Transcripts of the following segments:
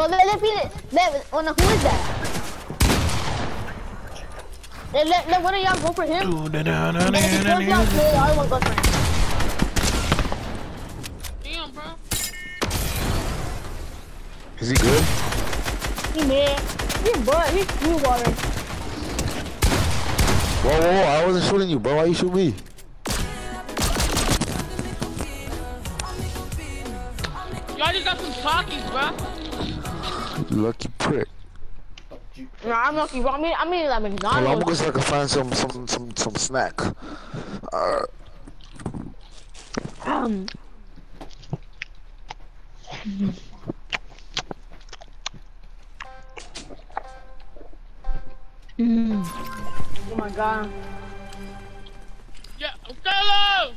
Bro, let me, oh no, who is that? Let one of y'all go for him. And if he kills y'all, kill the other one goes for him. Damn, bro. Is he good? He mad. He's butt. He's smooth already. Whoa, I wasn't shooting you, bro. Why you shoot me? Y'all just got some talkies, bro. Lucky prick. No, I'm lucky, bro. I mean like Hold on, I'm McDonald's. gonna go so I can find some snack. Oh my god. Yeah, Othello!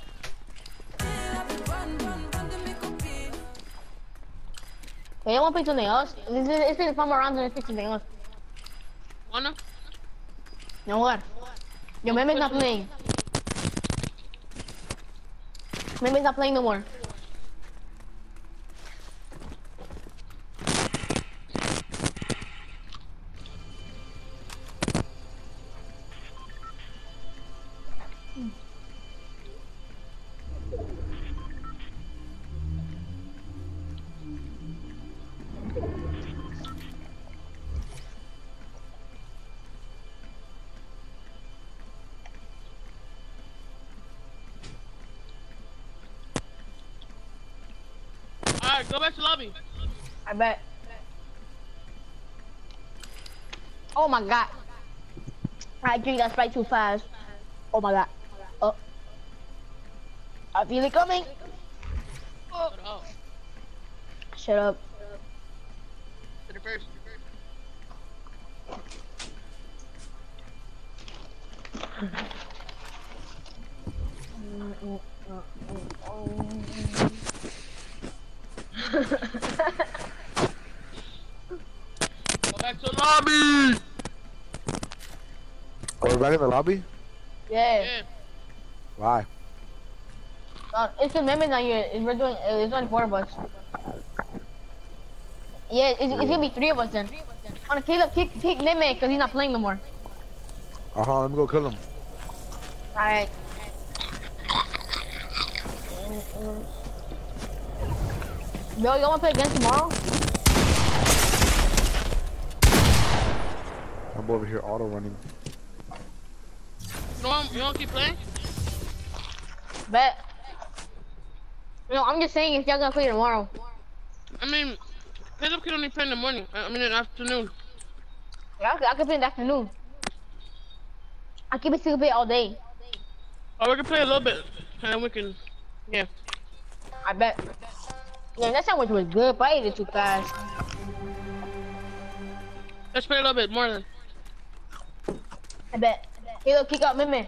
Hey, I wanna pick something else. It's been fun around and pick something else. Wanna? No what? Yo, Meme's not playing. Meme's not playing no more. Alright, go back to lobby. I bet. Oh my god. I drink that Sprite too fast. Oh my god. Oh. I feel it coming. Oh. Shut up. To the first. Go back to lobby! Oh, we're back in the lobby? Yeah. Why? It's the Meme's not here. We're doing. It's only 4 of us. Yeah, it's gonna be 3 of us then. On a kick Meme because he's not playing no more. Let me go kill him. Alright. Yo, you wanna play again tomorrow? I'm over here auto running. You wanna keep playing? Bet. No, I'm just saying if y'all gonna play tomorrow. I mean, Caleb can only play in the morning. I mean in the afternoon. Yeah, I can play in the afternoon. I keep it still play all day. Oh, we can play a little bit, and we can, yeah. I bet. Yeah, that sandwich was good, but I ate it too fast. Let's play a little bit more then. I bet. Hey, look, kick out Meme.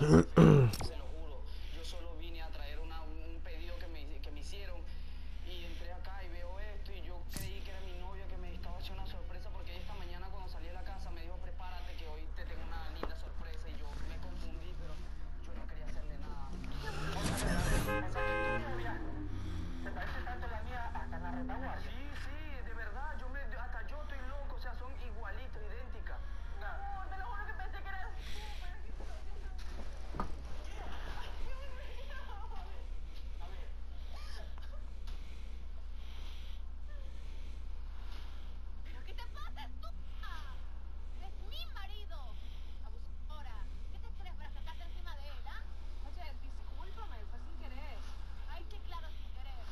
Se lo juro, yo solo vine a traer un pedido que me hicieron y entré acá y veo esto y yo creí que era mi novia que me estaba haciendo una sorpresa porque ella esta mañana cuando salí de la casa me dijo prepárate que hoy te tengo una linda sorpresa y yo me confundí pero yo no quería hacerle nada. O sea que tu novia se parece tanto a la mía hasta en la retaguardia. Sí, sí, de verdad, hasta yo estoy loco, o sea, son igualitos, idénticas. No, te lo juro que pensé que eras tú, pero es que tú a ver. ¿Pero qué te pasa, estúpida? ¡Es mi marido! Abusadora. ¿Qué te crees para sacarte encima de él, ah? Oye, discúlpame, fue sin querer. Ay, sí, claro, sin querer.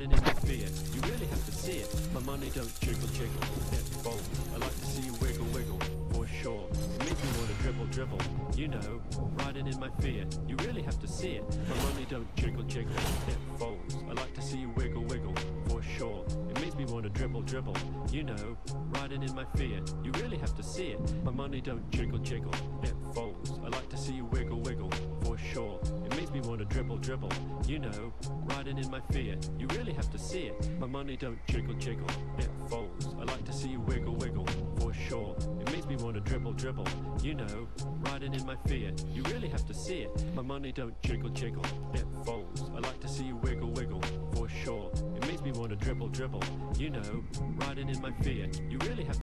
riding in my fear. You really have to see it. My money don't jiggle, jiggle, it folds. I like to see you wiggle, wiggle, for sure. It makes me wanna dribble, dribble. You know, riding in my fear. You really have to see it. My money don't jiggle, jiggle, it folds. I like to see you wiggle, wiggle, for sure. It makes me wanna dribble, dribble. You know, riding in my fear. You really have to see it. My money don't jiggle, jiggle, it folds. I like to see you wiggle, wiggle, for sure. It makes me wanna dribble, dribble. You know, riding in my fear. You really have to see it. My money don't jiggle, jiggle, it folds. I like to see you wiggle, wiggle, for sure. It makes me wanna dribble, dribble. You know, riding in my fear. You really have to see it. My money don't jiggle, jiggle, it folds. I like to see you wiggle, wiggle, for sure. It makes me wanna dribble, dribble. You know, riding in my fear. You really have